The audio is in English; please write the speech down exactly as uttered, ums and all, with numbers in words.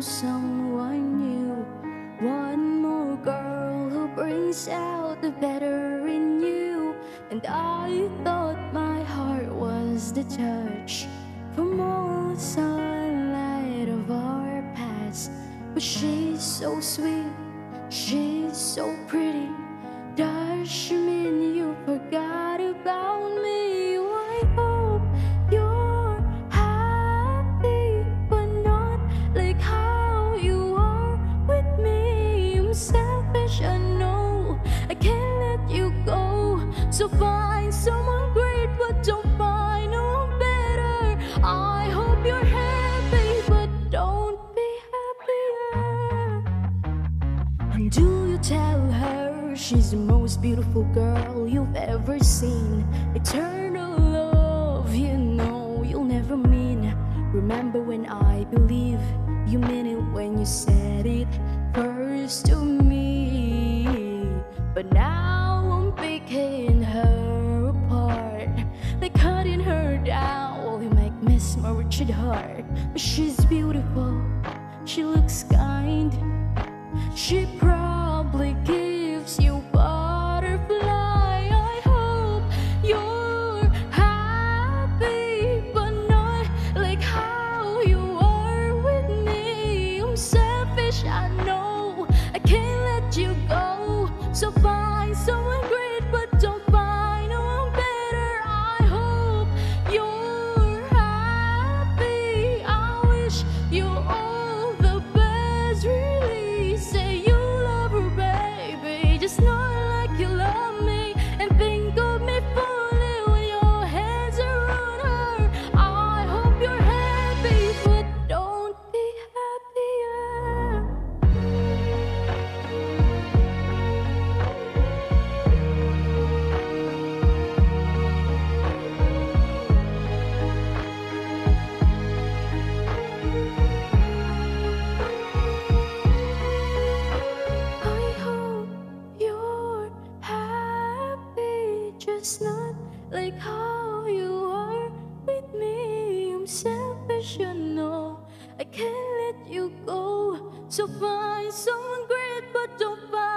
found someone new, one more girl who brings out the better in you. And I thought my heart was detached from all the sunlight of our past. But she's so sweet, she's so pretty. Does she mean you forgot about me? I hope you're happy, but not like how you are with me. I'm selfish, I know, I can't let you go. So find someone great, but don't find no one better. I hope you're happy, but don't be happier. And do you tell her she's the most beautiful girl you've ever seen? Eternal love, you know you'll never mean. Remember when I believe you meant it when you said it first to me. But now I'm picking her apart, like cutting her down while you make miss my wretched heart. But she's beautiful, she looks kind, she probably gives you butterfly. I hope you're happy, but not like how you are with me. I'm selfish, I know, I can't let you go. So find someone great, but don't find no one better. I hope you're happy, I wish you all the best. Really say you love her, baby, just not like you love me. And think of me fully when your hands are on her. I hope you're happy, but don't be happier. I hope you're happy, just not like how you are with me. I'm selfish, you know, I can't let you go. So find someone great, but don't find